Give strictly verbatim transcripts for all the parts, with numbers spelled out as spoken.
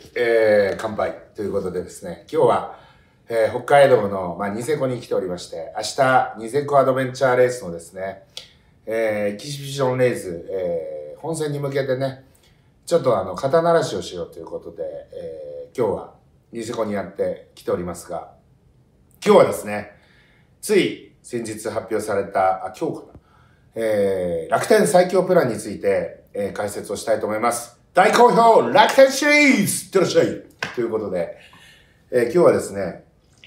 えー、乾杯ということでですね、今日は、えー、北海道の、まあ、ニセコに来ておりまして、明日、ニセコアドベンチャーレースのですね、えー、エキシビションレース、えー、本戦に向けてね、ちょっとあの、肩慣らしをしようということで、えー、今日はニセコにやってきておりますが、今日はですね、つい先日発表された、あ、今日かな、えー、楽天最強プランについて、えー、解説をしたいと思います。大好評楽天シリーズいってらっしゃいということで、えー、今日はですね、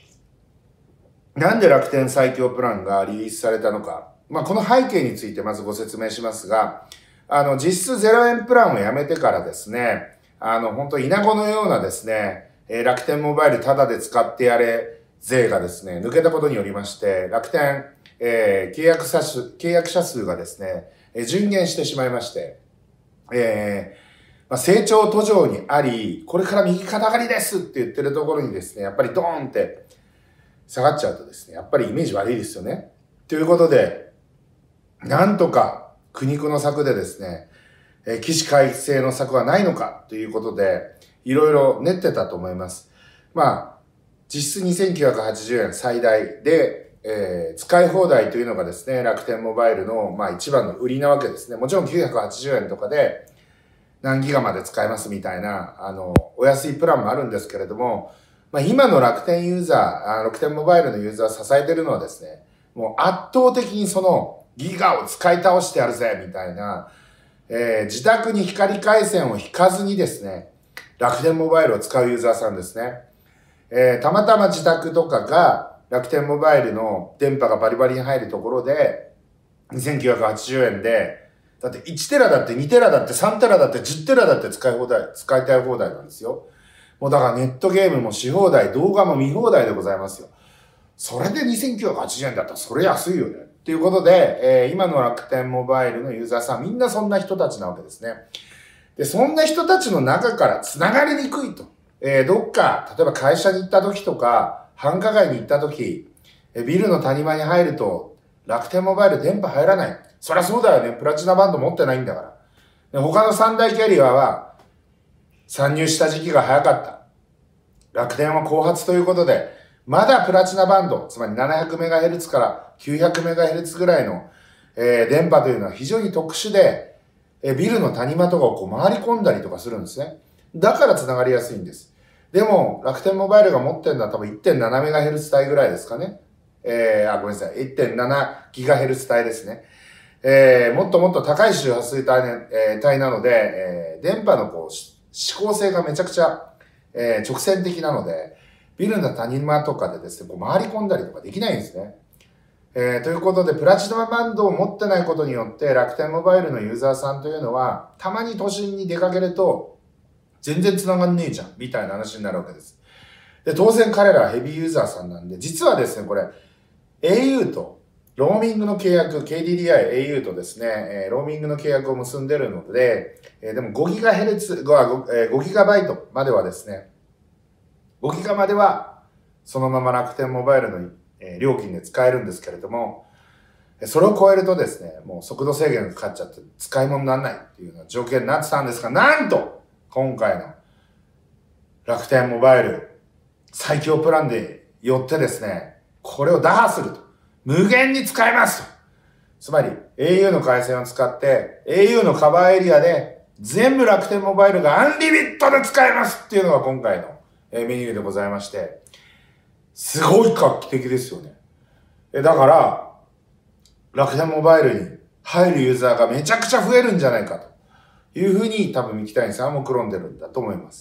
なんで楽天最強プランがリリースされたのか、まあ、この背景についてまずご説明しますが、あの、実質ゼロえんプランをやめてからですね、あの、本当稲子のようなですね、えー、楽天モバイルタダで使ってやれ税がですね、抜けたことによりまして、楽天、えー、契約者数、契約者数がですね、えー、順減してしまいまして、えー、まあ、成長途上にあり、これから右肩上がりですって言ってるところにですね、やっぱりドーンって下がっちゃうとですね、やっぱりイメージ悪いですよね。ということで、なんとか苦肉の策でですね、えー、起死回生の策はないのかということで、いろいろ練ってたと思います。まあ、実質にせんきゅうひゃくはちじゅうえん最大で、えー、使い放題というのがですね、楽天モバイルの、まあ一番の売りなわけですね。もちろんきゅうひゃくはちじゅうえんとかで何ギガまで使えますみたいな、あの、お安いプランもあるんですけれども、まあ今の楽天ユーザー、楽天モバイルのユーザーを支えているのはですね、もう圧倒的にそのギガを使い倒してやるぜみたいな、えー、自宅に光回線を引かずにですね、楽天モバイルを使うユーザーさんですね。えー、たまたま自宅とかが楽天モバイルの電波がバリバリに入るところで、にせんきゅうひゃくはちじゅうえんで、だっていちテラだってにテラだってさんテラだってじゅうテラだって使い放題、使いたい放題なんですよ。もうだからネットゲームもし放題、動画も見放題でございますよ。それでにせんきゅうひゃくはちじゅうえんだったらそれ安いよね。っていうことで、えー、今の楽天モバイルのユーザーさんみんなそんな人たちなわけですね。で、そんな人たちの中から繋がりにくいと。えー、どっか、例えば会社に行った時とか、繁華街に行った時、えー、ビルの谷間に入ると、楽天モバイル電波入らない。そりゃそうだよね。プラチナバンド持ってないんだから。で他の三大キャリアは、参入した時期が早かった。楽天は後発ということで、まだプラチナバンド、つまり ななひゃくメガヘルツ から きゅうひゃくメガヘルツ ぐらいの、えー、電波というのは非常に特殊で、えー、ビルの谷間とかをこう回り込んだりとかするんですね。だから繋がりやすいんです。でも、楽天モバイルが持ってるのは多分 いってんななメガヘルツ 帯ぐらいですかね。えー、あ、ごめんなさい。いってんななギガヘルツ 帯ですね。えー、もっともっと高い周波数帯、えー、帯なので、えー、電波のこう、指向性がめちゃくちゃ、えー、直線的なので、ビルの谷間とかでですね、こう回り込んだりとかできないんですね。えー、ということで、プラチナバンドを持ってないことによって、楽天モバイルのユーザーさんというのは、たまに都心に出かけると、全然繋がんねえじゃん、みたいな話になるわけです。で、当然彼らはヘビーユーザーさんなんで、実はですね、これ、au と、ローミングの契約、ケーディーディーアイ、au とですね、えー、ローミングの契約を結んでるので、えー、でも ごギガヘルツ、ごギガバイトまではですね、ごギガまでは、そのまま楽天モバイルの、えー、料金で使えるんですけれども、それを超えるとですね、もう速度制限がかかっちゃって使い物にならないっていうような条件になってたんですが、なんと今回の楽天モバイル最強プランでよってですね、これを打破すると。無限に使えますと。つまり au の回線を使って au のカバーエリアで全部楽天モバイルがアンリミットで使えますっていうのが今回のメニューでございまして、すごい画期的ですよね。だから、楽天モバイルに入るユーザーがめちゃくちゃ増えるんじゃないかというふうに多分三木谷さんも転んでるんだと思います。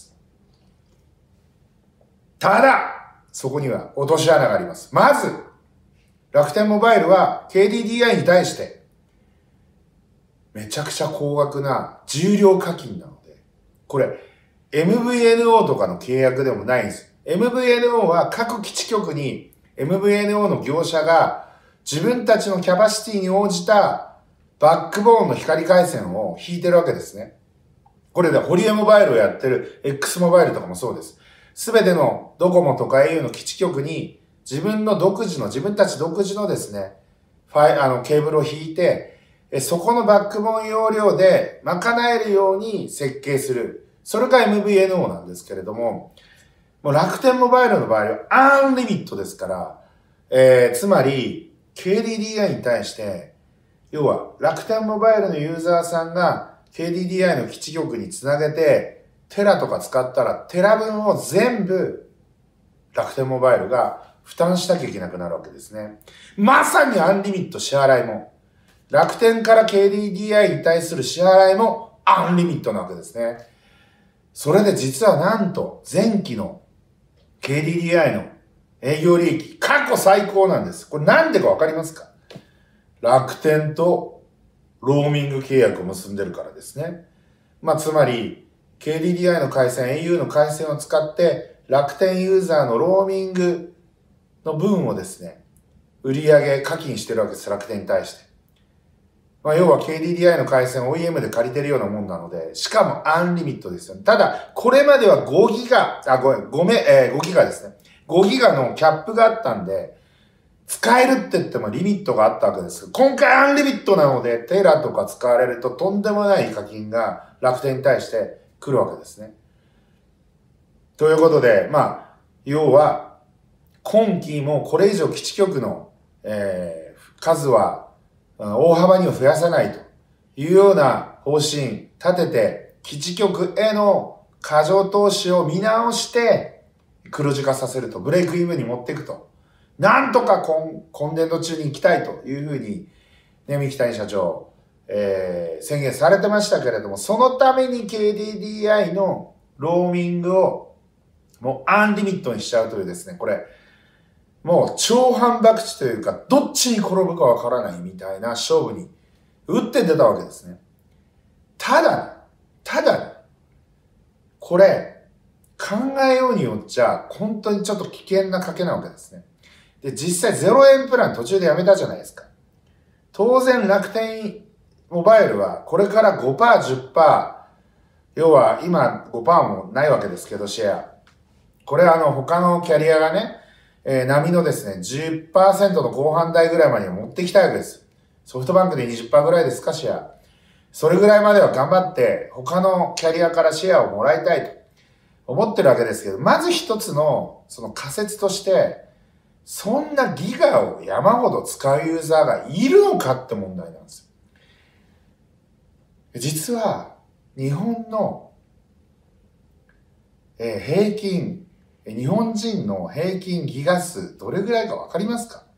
ただ、そこには落とし穴があります。まず、楽天モバイルは ケーディーディーアイ に対してめちゃくちゃ高額な重量課金なので、これ エムブイエヌオー とかの契約でもないんです。エムブイエヌオー は各基地局に エムブイエヌオー の業者が自分たちのキャパシティに応じたバックボーンの光回線を引いてるわけですね。これでホリエモバイルをやってる X モバイルとかもそうです。すべてのドコモとか au の基地局に自分の独自の、自分たち独自のですね、ファイ、あの、ケーブルを引いて、そこのバックボーン容量で賄えるように設計する。 それが エムブイエヌオー なんですけれども、もう楽天モバイルの場合はアンリミットですから、えー、つまり ケーディーディーアイ に対して、要は楽天モバイルのユーザーさんが ケーディーディーアイ の基地局につなげて、テラとか使ったらテラ分を全部楽天モバイルが負担しなきゃいけなくなるわけですね。まさにアンリミット支払いも、楽天から ケーディーディーアイ に対する支払いもアンリミットなわけですね。それで実はなんと前期の ケーディーディーアイ の営業利益過去最高なんです。これなんでかわかりますか？楽天とローミング契約を結んでるからですね。まあつまり ケーディーディーアイ の回線、エーユー の回線を使って楽天ユーザーのローミングの分をですね、売上課金してるわけです、楽天に対して。まあ、要は ケーディーディーアイ の回線を オーイーエム で借りてるようなもんなので、しかもアンリミットですよね。ただ、これまではごギガ、あ、ごめん、ごめん、えー、ごギガですね。ごギガのキャップがあったんで、使えるって言ってもリミットがあったわけです。今回アンリミットなので、テラとか使われるととんでもない課金が楽天に対して来るわけですね。ということで、まあ、要は、今期もこれ以上基地局の、えー、数は、大幅には増やさないというような方針立てて、基地局への過剰投資を見直して黒字化させると、ブレイクイブンに持っていくと。なんとか今、今年度中に行きたいというふうに、ね、三木谷社長、えー、宣言されてましたけれども、そのために ケーディーディーアイ のローミングをもうアンリミットにしちゃうというですね、これ、もう超反博打というか、どっちに転ぶかわからないみたいな勝負に打って出たわけですね。ただ、ただ、これ、考えようによっちゃ、本当にちょっと危険な賭けなわけですね。で、実際ゼロえんプラン途中でやめたじゃないですか。当然楽天モバイルはこれから ごパーセント、じゅっパーセント、要は今 ごパーセント もないわけですけど、シェア。これあの他のキャリアがね、えー、波のですね、じゅっパーセント の後半台ぐらいまで持ってきたいわけです。ソフトバンクで にじゅっパーセント ぐらいですか、シェア。それぐらいまでは頑張って、他のキャリアからシェアをもらいたいと思ってるわけですけど、まず一つの、その仮説として、そんなギガを山ほど使うユーザーがいるのかって問題なんですよ。実は、日本の、えー、平均、日本人の平均ギガ数どれぐらいかわかりますか？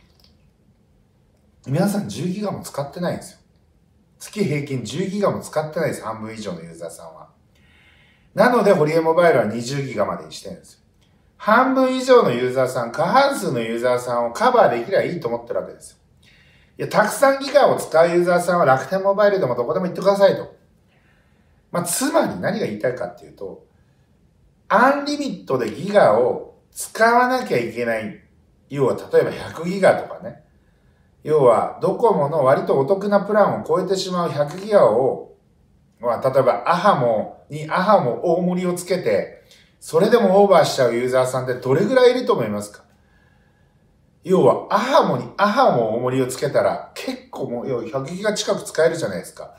皆さんじゅうギガも使ってないんですよ。月平均じゅうギガも使ってないです。半分以上のユーザーさんは。なので、ホリエモバイルはにじゅうギガまでにしてるんですよ。半分以上のユーザーさん、過半数のユーザーさんをカバーできればいいと思ってるわけですよ。いや、たくさんギガを使うユーザーさんは楽天モバイルでもどこでも行ってくださいと。まあ、つまり何が言いたいかっていうと、アンリミットでギガを使わなきゃいけない。要は、例えばひゃくギガとかね。要は、ドコモの割とお得なプランを超えてしまうひゃくギガを、まあ、例えば、アハモにアハモ大盛りをつけて、それでもオーバーしちゃうユーザーさんってどれぐらいいると思いますか？要は、アハモにアハモ大盛りをつけたら、結構もう、要はひゃくギガ近く使えるじゃないですか。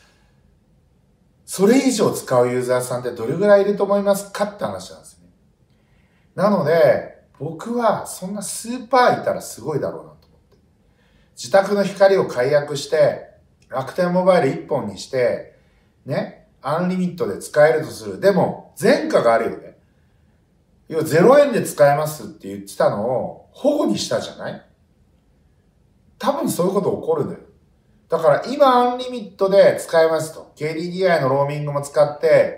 それ以上使うユーザーさんってどれぐらいいると思いますかって話なんですよね。なので、僕はそんな数パーいたらすごいだろうなと思って。自宅の光を解約して、楽天モバイル一本にして、ね、アンリミットで使えるとする。でも、前科があるよね。要はゼロえんで使えますって言ってたのを保護にしたじゃない？多分そういうこと起こるのよ。だから今アンリミットで使えますと。ケーディーディーアイ のローミングも使って、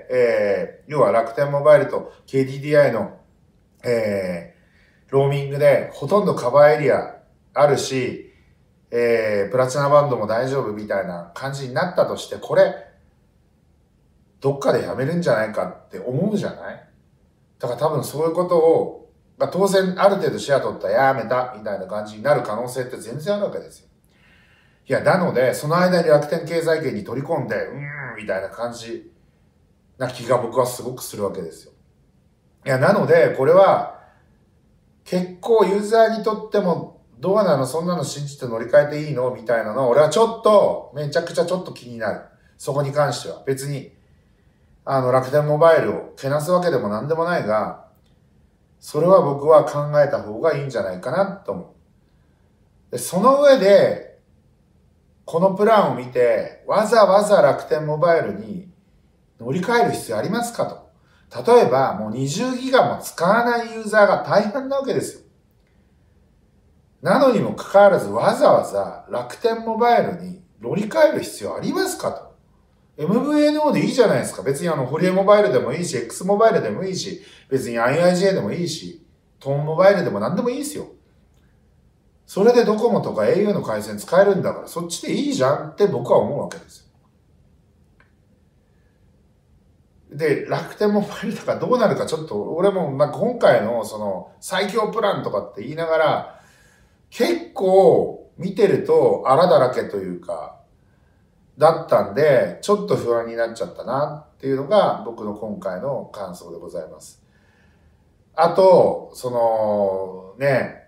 えー、要は楽天モバイルと ケーディーディーアイ の、えー、ローミングでほとんどカバーエリアあるし、えー、プラチナバンドも大丈夫みたいな感じになったとして、これ、どっかでやめるんじゃないかって思うじゃない？だから多分そういうことを、まあ、当然ある程度シェア取ったらやめたみたいな感じになる可能性って全然あるわけですよ。いや、なので、その間に楽天経済圏に取り込んで、うーん、みたいな感じな気が僕はすごくするわけですよ。いや、なので、これは、結構ユーザーにとっても、どうなの？そんなの信じて乗り換えていいの？みたいなの、俺はちょっと、めちゃくちゃちょっと気になる。そこに関しては。別に、 あの、楽天モバイルをけなすわけでもなんでもないが、それは僕は考えた方がいいんじゃないかなと思う。で、その上で、このプランを見て、わざわざ楽天モバイルに乗り換える必要ありますかと。例えば、もうにじゅうギガも使わないユーザーが大半なわけですよ。なのにもかかわらず、わざわざ楽天モバイルに乗り換える必要ありますかと。エムブイエヌオー でいいじゃないですか。別にあの、ホリエモバイルでもいいし、X モバイルでもいいし、別に アイアイジェー でもいいし、トーンモバイルでも何でもいいですよ。それでドコモとか エーユー の回線使えるんだから、そっちでいいじゃんって僕は思うわけですよ。で、楽天モバイルとかどうなるかちょっと、俺もまあ今回のその最強プランとかって言いながら、結構見てると荒だらけというか、だったんで、ちょっと不安になっちゃったなっていうのが僕の今回の感想でございます。あと、その、ね、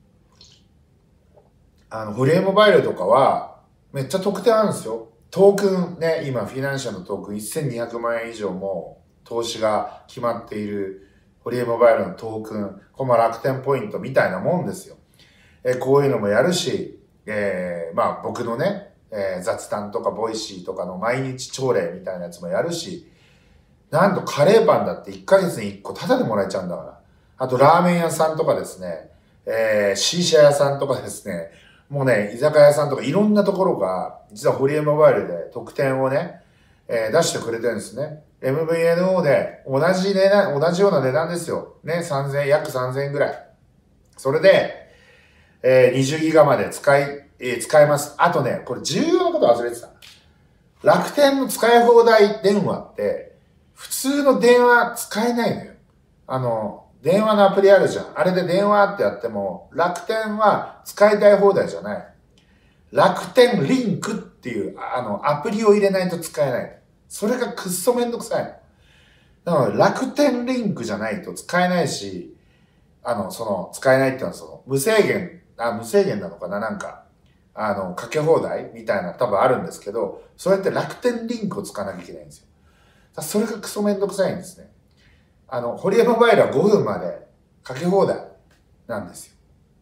あの、フリーモバイルとかはめっちゃ特典あるんですよ。トークンね、今フィナンシャルのトークンせんにひゃくまんえん以上も投資が決まっているフリーモバイルのトークン、これも楽天ポイントみたいなもんですよ。えこういうのもやるし、えー、まあ僕のね、えー、雑談とかボイシーとかの毎日朝礼みたいなやつもやるし、なんとカレーパンだっていっかげつにいっこタダでもらえちゃうんだから。あとラーメン屋さんとかですね、えー、シーシャ屋さんとかですね、もうね、居酒屋さんとかいろんなところが、実はホリエモバイルで特典をね、えー、出してくれてるんですね。エムブイエヌオー で同じ値段、同じような値段ですよ。ね、さんぜんえん、約さんぜんえんぐらい。それで、えー、にじゅうギガまで使い、えー、使えます。あとね、これ重要なこと忘れてた。楽天の使い放題電話って、普通の電話使えないのよ。あの、電話のアプリあるじゃん。あれで電話ってやっても、楽天は使いたい放題じゃない。楽天リンクっていう、あの、アプリを入れないと使えない。それがくっそめんどくさいの。なので、楽天リンクじゃないと使えないし、あの、その、使えないっていうのはその、無制限、あ、無制限なのかななんか、あの、かけ放題みたいな多分あるんですけど、そうやって楽天リンクを使わなきゃいけないんですよ。それがクソめんどくさいんですね。あの、ホリエモバイルはごふんまでかけ放題なんですよ。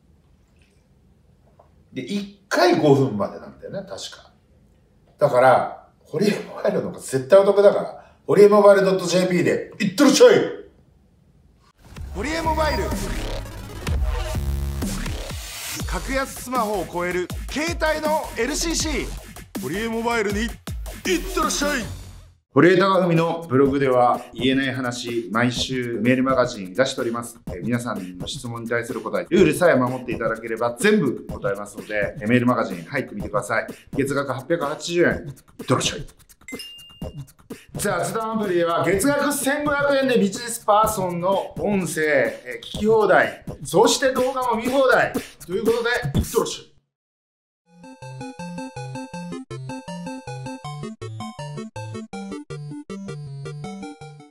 で、いっかいごふんまでなんだよね、確か。だから、ホリエモバイルの方が絶対お得だから、ホリエモバイル .jp でいってらっしゃい。ホリエモバイル。格安スマホを超える携帯の エルシーシー。ホリエモバイルにいってらっしゃい。堀江貴文のブログでは言えない話、毎週メールマガジン出しております。え皆さんの質問に対する答え、ルールさえ守っていただければ全部答えますので、メールマガジン入ってみてください。月額はっぴゃくはちじゅうえん。いってらっしゃい。雑談アプリでは月額せんごひゃくえんでビジネスパーソンの音声、え聞き放題、そして動画も見放題ということで、いってらっしゃい。